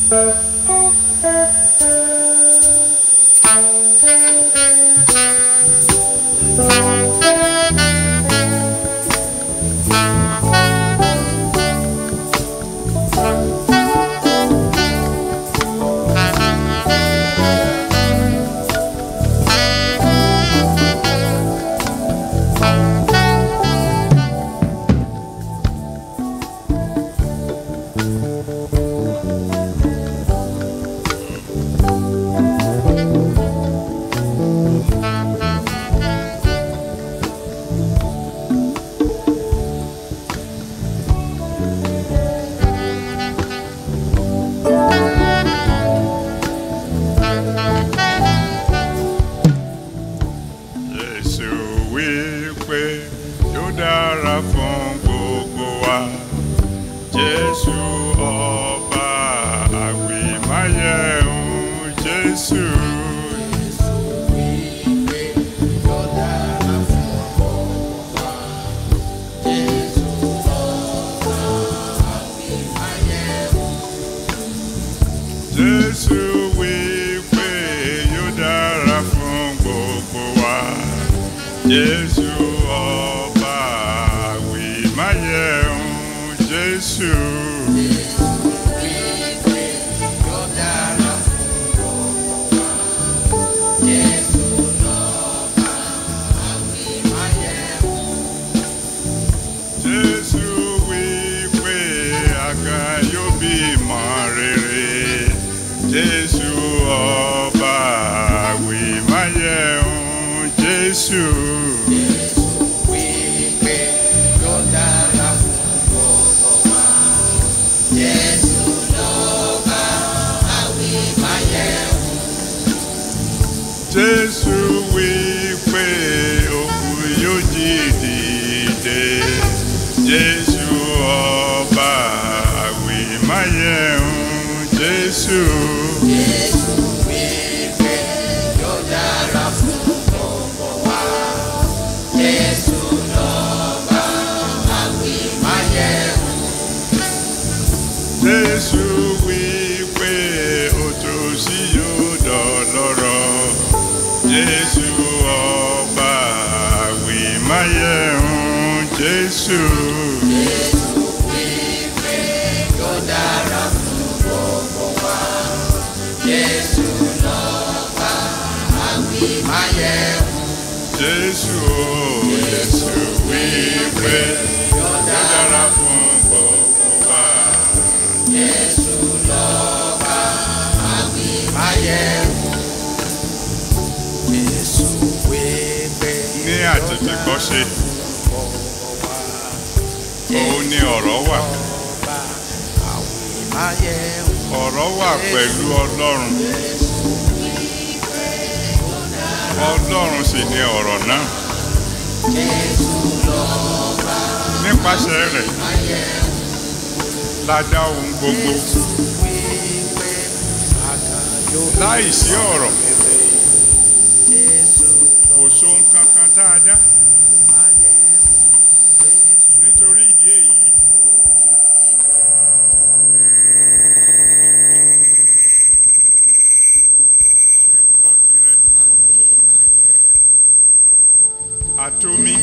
Àtomi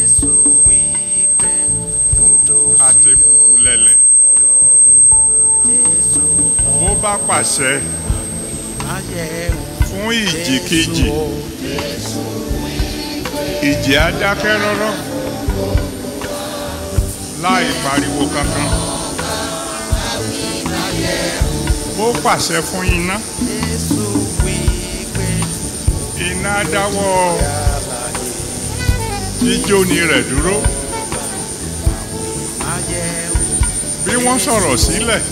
àti fùfú lẹ̀lẹ̀ bó bá pàṣẹ fún ìjì kejì ìjì á dákẹ́ rọ́rọ́ láì pariwo kankan bó pàṣẹ fún iná iná dáwọ́ jíjóni rẹ̀ dúró bí wọ́n sọ̀rọ̀ sílẹ̀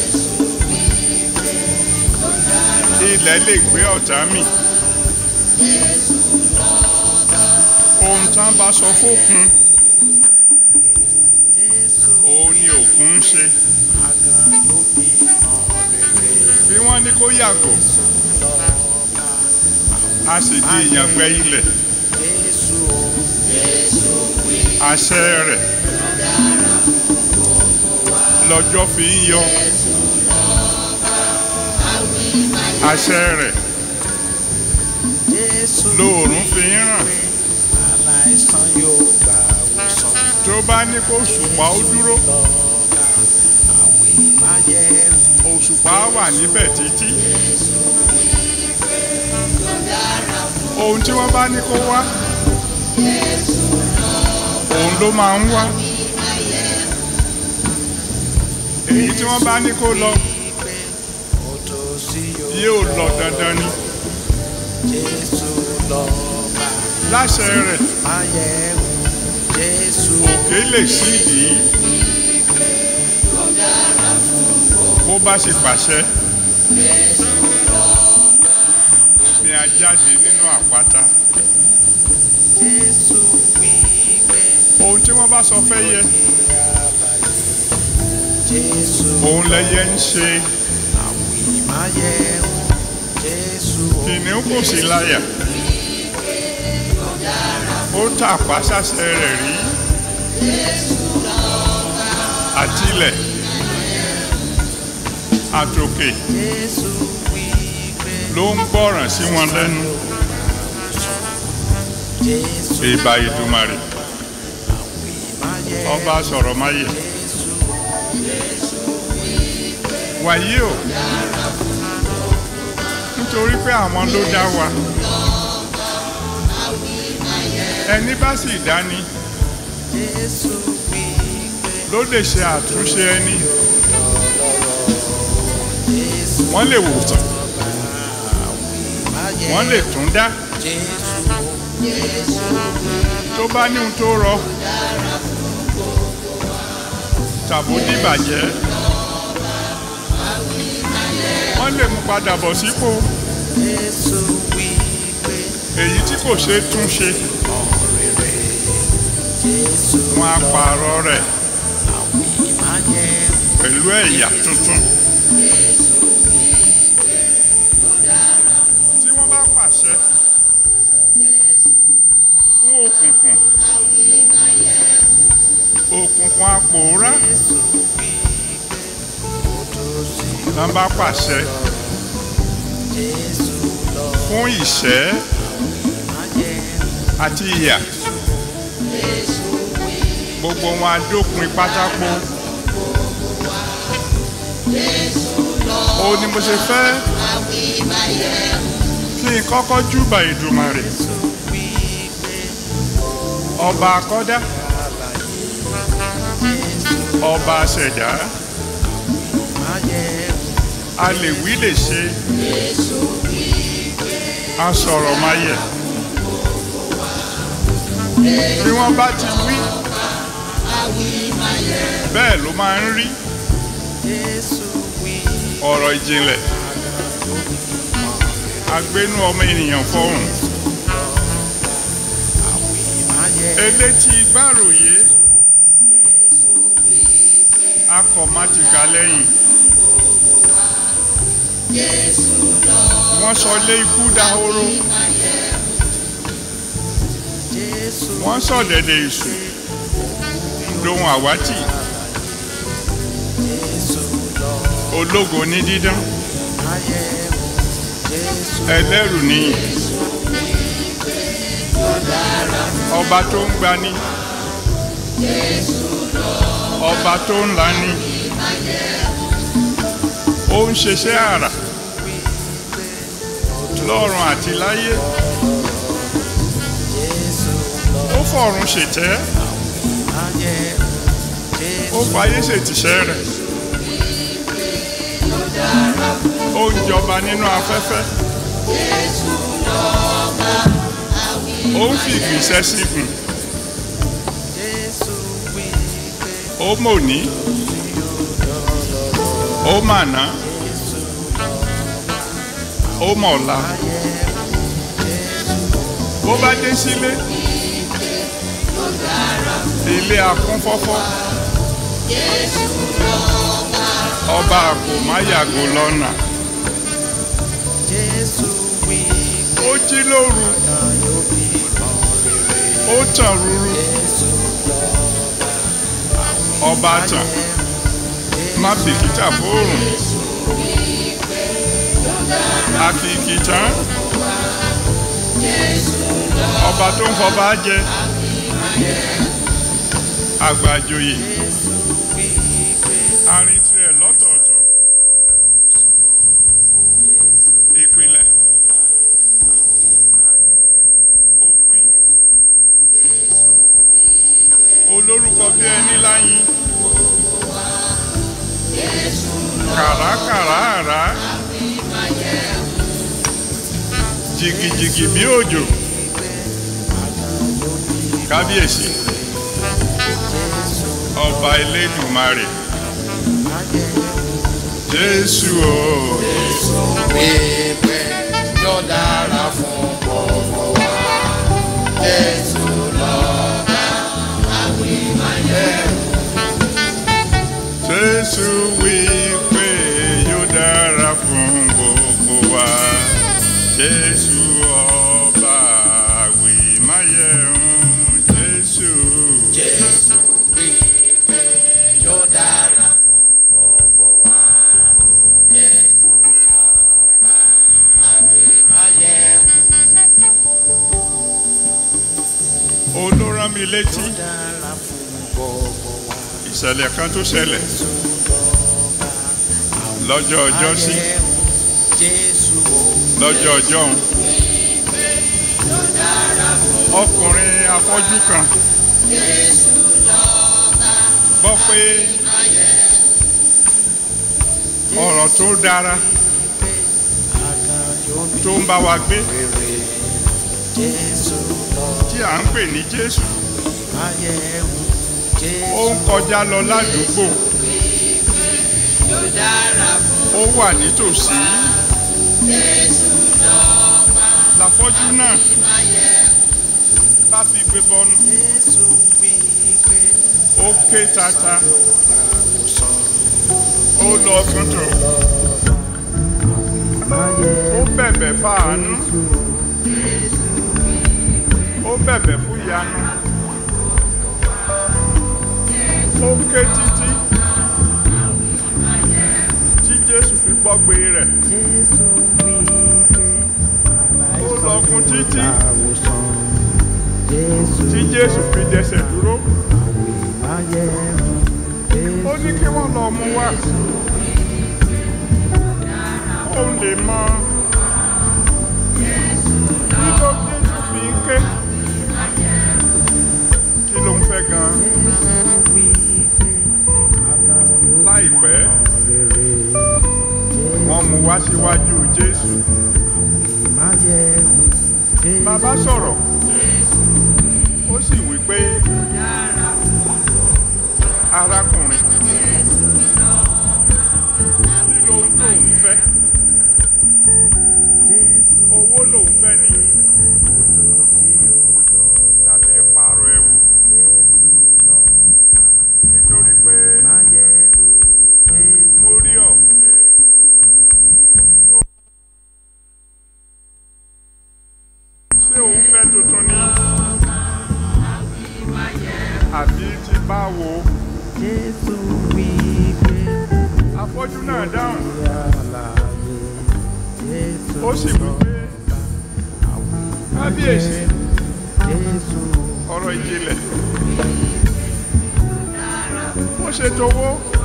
ilẹ̀ lè gbé ọ̀tá mì ohun tá bá sọ fókun òun ni òkun ń ṣe bí wọ́n ní kó yàgò a sì di ìyàngbẹ́ ilẹ̀ àṣẹ rẹ̀ lọ́jọ́ fi ń yọ àṣẹ rẹ̀ lóòrùn fi ń ràn. aláìsàn yóò gbà wòsàn. tó bá ní kó òṣùpá ó dúró àwẹ̀ máa yẹ òṣùpá wà níbẹ̀ títí. ohun tí wọ́n bá ní kó wá òun ló máa ń wá. èyí tí wọ́n bá ní kó lọ yóò lọ dandan ni. láṣẹ rẹ̀ òkè lè sídìí bó bá ṣe pàṣẹ. omi á jáde nínú àpáta. ohun tí wọ́n bá sọ fẹ́ yẹ òun lẹyẹ ń ṣe. kìnìún kò sí láyà ó tàpá sáṣẹ rẹ̀ rí. àtilẹ̀ àtòkè ló ń gbọ́ràn sí wọn lẹ́nu. ìbà Èdùmàrè ọba sọ̀rọ̀ máyè. wàyí o nítorí pé àwọn ló dá wa ẹni bá sì dání ló lè ṣe àtúnṣe ẹni. wọ́n lè wòsàn wọ́n lè tún dá. tó bá ní ohun tó rọ tàbó dìbàjẹ́ wọ́n lè mú padà bọ̀ sípò. èyí tí kò ṣe é tún ṣe wọ́n á pààrọ̀ rẹ̀ pẹ̀lú ẹ̀yà tuntun. tí wọ́n bá pàṣẹ fún òkùnkùn òkùnkùn á pòórá. wọ́n bá pàṣẹ fún ìṣẹ́ àti ìyà gbogbo wọn á dópin pátákó. ó ní mo ṣe fẹ́ kí n kọ́kọ́ júbà Èdùmàrè ọba akọ́dá ọba aṣẹ̀dá. a lè wí lè ṣe a sọ̀rọ̀ máa yẹ. bí wọ́n bá ti wí bẹ́ẹ̀ ló máa ń rí. ọ̀rọ̀ ìjìnlẹ̀ agbénú ọmọ ènìyàn fọhùn. elétí gbàròyé akọ̀mátìkà lẹ́yìn. wọ́n sọ lé ikú dahoro. wọ́n sọ dẹ̀dẹ̀ èṣù dohun àwátì. ológo ní dídán ẹlẹ́rù níyìn. ọba tó ń gbani ọba tó ń lani. ó ń ṣiṣẹ́ àrà lọ́run àti láyé. ó fọ̀run ṣètẹ́ ó fayé ṣètìṣẹ́ rẹ̀. ó ń jọba nínú afẹ́fẹ́. ó ń fi ìgbìnsẹ̀ sígun. ó mòní ó màná ó mọ̀ọ́lá. bó bá dé sílé ilé akúnfọ́fọ́. ọba kò má yàgò lọ́nà. ó jí lóru ó tàn rúrú. ọba tàn má bìkítà fóòrùn. tán ọba tó ń fọba jẹ àgbàjòyè arin tirẹ̀ lọ́tọ̀ọ̀tọ̀ ìpìlẹ̀ òpin olórúkọ bí ẹni láyìn kàràkàrà àrá jìgìjìgì bí òjò kábíyèsí ọba Elédùmarè Jésù o. wípé yóò dára fún gbogbo wa. Jésù lọ́ba àwímáyẹ̀wò. Jésù wípé yóò dára fún gbogbo wa. Jésù ọba àwímáyẹ̀wò. Jésù. Jésù wípé yóò dára fún gbogbo wa. Jésù lọ́ba àwímáyẹ̀wò. Olórán mi létí Yóò dára fún gbogbo wa. ìṣẹ̀lẹ̀ kan tó ṣẹlẹ̀ lọ́jọ́ ọjọ́ sí lọ́jọ́ ọjọ́ òun ọkùnrin afọ́jú kan gbọ́ pé ọ̀rọ̀ tó dára tó ń bá wa gbé tí à ń pè ní Jésù ó ń kọjá lọ ládùúgbò ó wà nítòsí láfọ́jú náà bá fi gbé bọ́nu ó ké tata ó lọ tuntun ó bẹ̀bẹ̀ fáànú ó bẹ̀bẹ̀ fún ìyanu ó ké títí tí Jésù fi gbọ́gbé rẹ̀ ó lọ́gun títí tí Jésù fi dẹsẹ̀ dúró ó ní kí wọ́n lọ mú wá ó lè mọ kí ló Jésù fi ń ké kí ló ń fẹ́ gan-an. Láìpẹ́ wọ́n mú wá síwájú Jésù. Bàbá sọ̀rọ̀ ó sì wí pé arákùnrin kí lóhun tóun fẹ́ owó lòun fẹ́ ni tàbí ìpààrọ̀ ẹ̀wù nítorí pé mo rí ọ ṣé òun fẹ́ tuntun ni àbí ti báwo afọ́jú náà dáhùn ó sì wí pé kábíyèsí ọ̀rọ̀ ìjìnlẹ̀ ó ṣe towó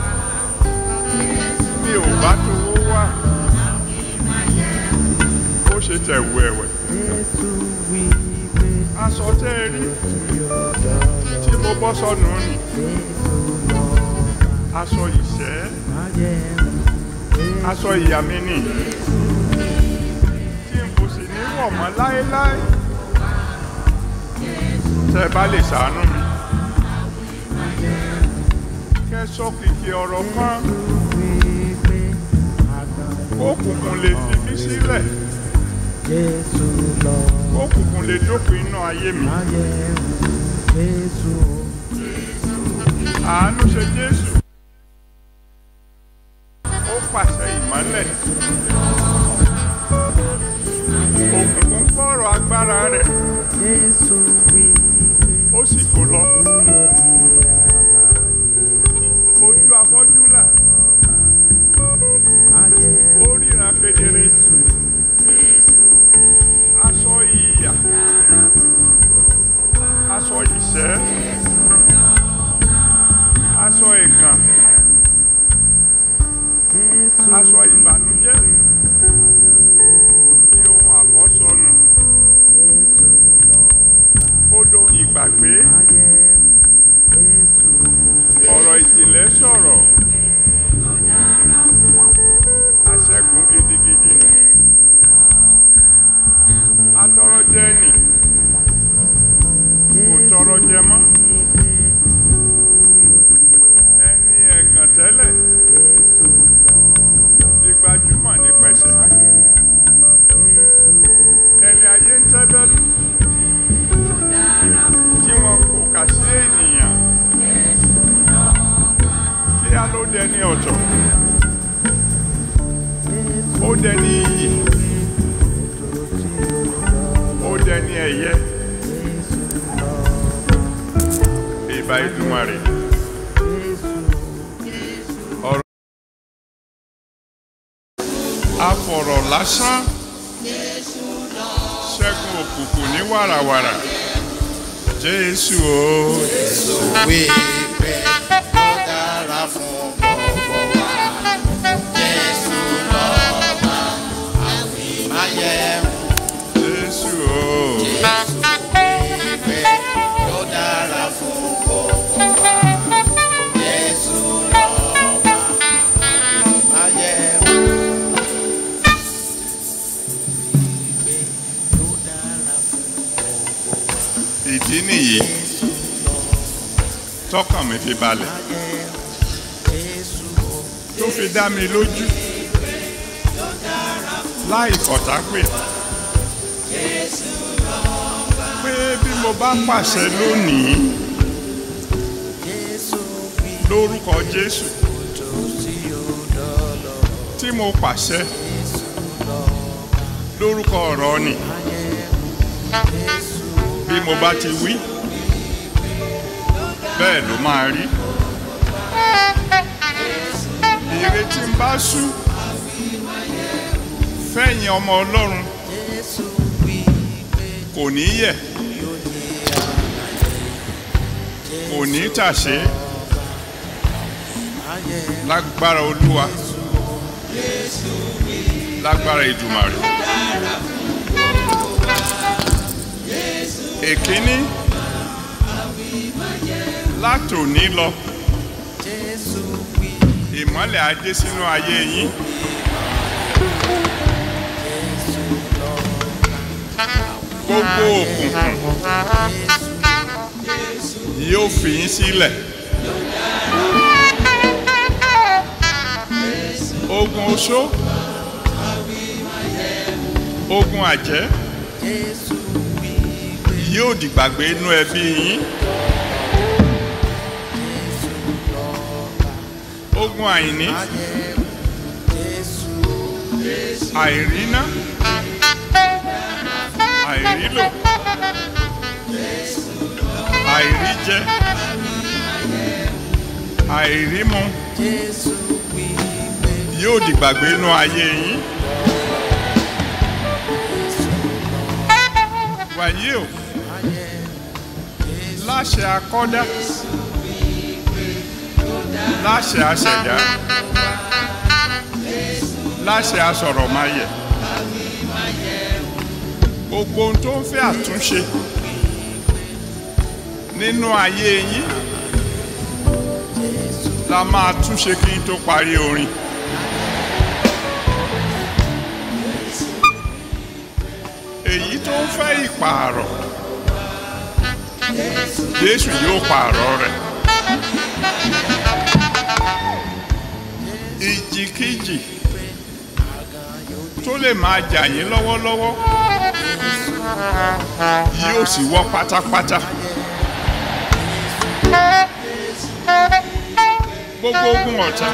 mi ò bá towó wá ó ṣe tẹ̀wù ẹ̀wẹ̀ aṣọ tẹ́ ẹ rí tí mo bọ́ sọnù ni aṣọ ìṣẹ́ aṣọ ìyá mi nì tí n kò sì ní wọ̀ mọ́ láéláé tẹ́ ẹ bá lè ṣàánú mi kẹ́ sọ kìkì ọ̀rọ̀ kan òkùnkùn lè fi mí sílẹ̀ òkùnkùn lè dópin iná ayé mi àánú ṣe Jésù ó pàṣẹ ìmọ́lẹ̀ òkùnkùn gbọ́rọ̀ agbára rẹ̀ ó sì kó lọ ojú afọ́jú là ó ríran kedere ó dẹni iyì, ó dẹni ẹ̀yẹ. Ìbà Èdùmàrè. Ọ̀rọ̀ afọ̀rọ̀ lásán ṣẹ́gun òkùnkùn ní wàràwàrà. Jésù o. Jésù wípé ó dára fún gbogbo wa. Jésù lọ́ba àwímáyẹ̀wò. Jésù o. Jésù wípé ó dára fún gbogbo wa. Jésù lọ́ba àwímáyẹ̀wò. Wípé ó dára fún gbogbo wa. Ìdí nìyí tọ́kàn mi fi balẹ̀, tó fi dá mi lójú láì fọ̀tápè pé bí mo bá pàṣẹ lónìí lórúkọ Jésù, tí mo pàṣẹ lórúkọ ọ̀rọ̀ ni, bí mo bá ti wí bẹ́ẹ̀ ló máa rí. Ire tí ń bá sú fẹ̀yìn ọmọ Ọlọ́run kò ní yẹ̀, kò ní tàṣé, lágbára Olúwa, lágbára Èdùmàrè. Èkíní, látòní lọ ìmọ́lẹ̀ á dé sínú ayé yín. Gbogbo òkùnkùn yóò fi yín sílẹ̀. Ogun oṣó, ogun àjẹ́ yóò dìgbàgbé inú ẹbí yín. Ogun àìní, àìríná, àìrílò, àìríjẹ, àìrímu yóò dìgbàgbé inú ayé yín. Wàyí o, láṣẹ akọ́dá, láṣẹ aṣẹ̀dá, láṣẹ asọ̀rọ̀máyẹ̀, gbogbo ohun tó ń fẹ́ àtúnṣe nínú ayé yín la máa túnṣe kí n tó parí orin. Èyí tó ń fẹ́ ìpààrọ̀, Jésù yóò pààrọ̀ rẹ̀. Ìjìkíjì tó lè máa jà yín lọ́wọ́lọ́wọ́ yóò sì wọ́ pátápátá. Gbogbo ogun ọ̀tá,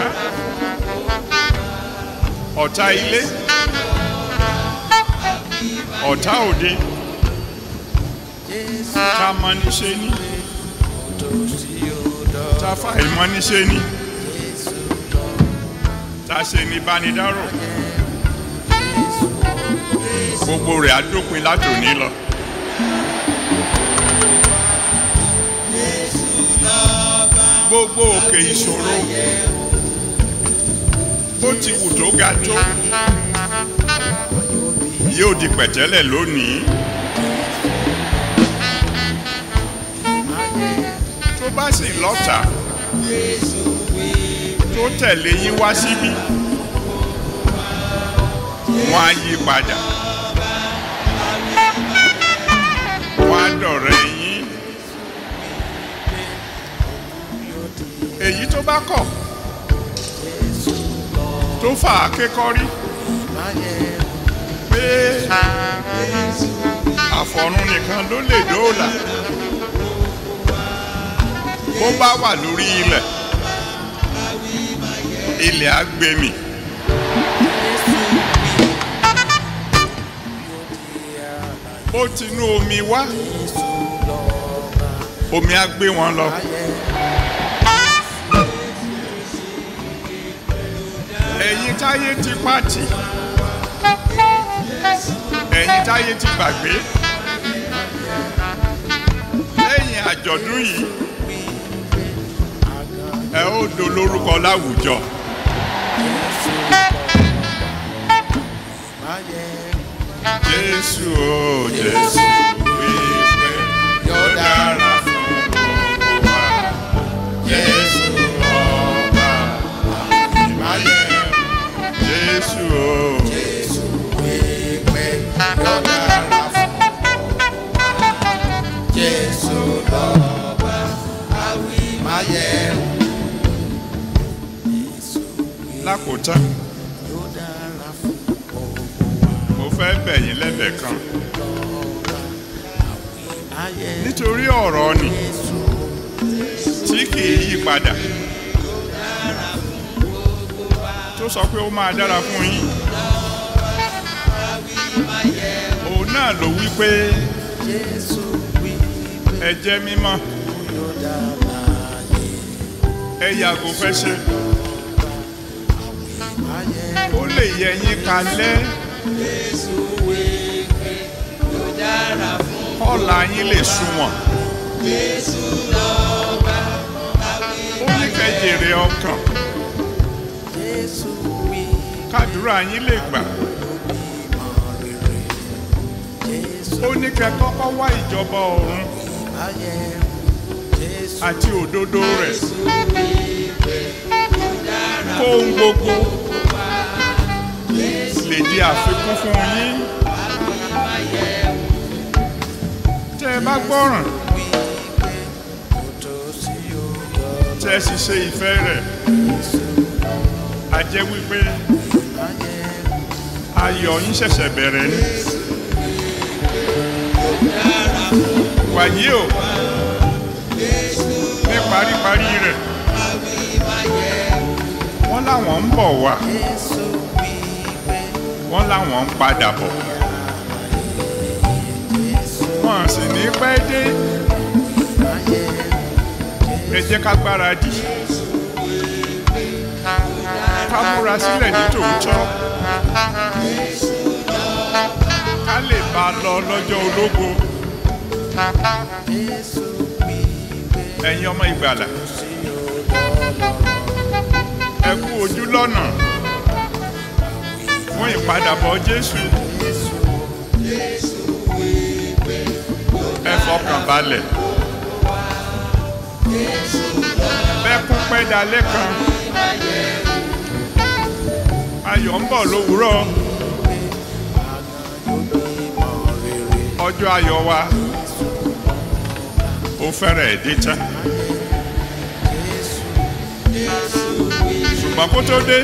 ọ̀tá ilé, ọ̀tá òde, tá a mọ̀ níṣe ní, tá a fà ìmọ̀ níṣe ní, tá a ṣe ní bánidárò, gbogbo rẹ̀ á dópin látòní lọ. Gbogbo òkè ìṣòro bó ti wù tó ga tó yóò di pẹ̀tẹ́lẹ̀ lónìí. Tó bá sì lọ́tà tó tẹ̀lé yín wá síbí, wọ́n á yí padà, wọ́n á dọ̀rẹ́ yín. Èyí tó bá kọ̀ tó fà á kékọ́rí pé àfọ̀run nìkan ló lè dóòlà, bó bá wà lórí ilẹ̀, ilẹ̀ á gbé mì. ó tinú omi wá omi á gbé wọn lọ. ẹ̀yin táyé ti pàtì ẹ̀yin táyé ti gbàgbé lẹ́yìn àjọ̀dún yìí ẹ ó dolórúkọ láwùjọ. Jésù o Jésù wípé yóò dára fún gbogbo wa. Jésù ọba ìmáyé. Jésù o Jésù wípé yóò dára fún gbogbo wa. Jésù lọ́ba ìmáyé. Lákòótán Yóò dára fún gbogbo wa. mo fẹ́ bẹ̀ yín lẹ́bẹ̀ kan nítorí ọ̀rọ̀ ni tí kì í yí padà tó sọ pé ó máa dára fún yín òun náà ló wí pé ẹ jẹ́ mímọ́ ẹ yàgò fẹ́ṣẹ̀ ó lè yẹ yín kalẹ̀ kọ́lá yín lè sunwọ̀n ó ní kẹ́ jèrè ọkàn kádùúrà yín lè gbà ó ní kẹ́ kọ́kọ́ wá ìjọba ọ̀run àti òdodo rẹ̀ kó ohun gbogbo lè di àfikún fún yín tẹ́ ẹ bá gbọ́ràn tẹ́ ẹ sì ṣe ìfẹ́ rẹ̀ a jẹ́ wípé ayọ̀ yín ṣẹ̀ṣẹ̀ bẹ̀rẹ̀ ni. wàyí o ní paríparí rẹ̀ wọ́n láwọn ń bọ̀ wá wọ́n láwọn ń padà bọ̀ wọ́n sì ní pẹ́ dé ẹ jẹ́ ká gbáradì ká múra sílẹ̀ ní tòótọ́ ká lè bá a lọ lọ́jọ́ ológo. ẹ̀yin ọmọ ìgbàlà ẹ kú ojú lọ́nà fún ìpadàbọ̀ Jésù ẹ fọkàn balẹ̀ bẹ́kún pẹ́ dalẹ́ kan ayọ̀ ń bọ̀ lówùúrọ̀ ọjọ́ ayọ̀ wa ó fẹ́rẹ̀ dé tán ṣùgbọ́n kó tó dé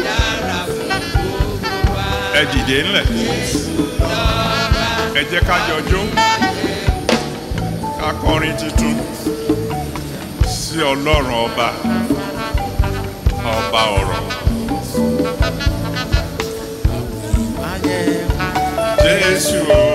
ẹ dìde ńlẹ̀ ẹ jẹ́ ká jọ jó ká kọrin tuntun sí Ọlọ́run ọba ọba ọ̀rọ̀. Jésù o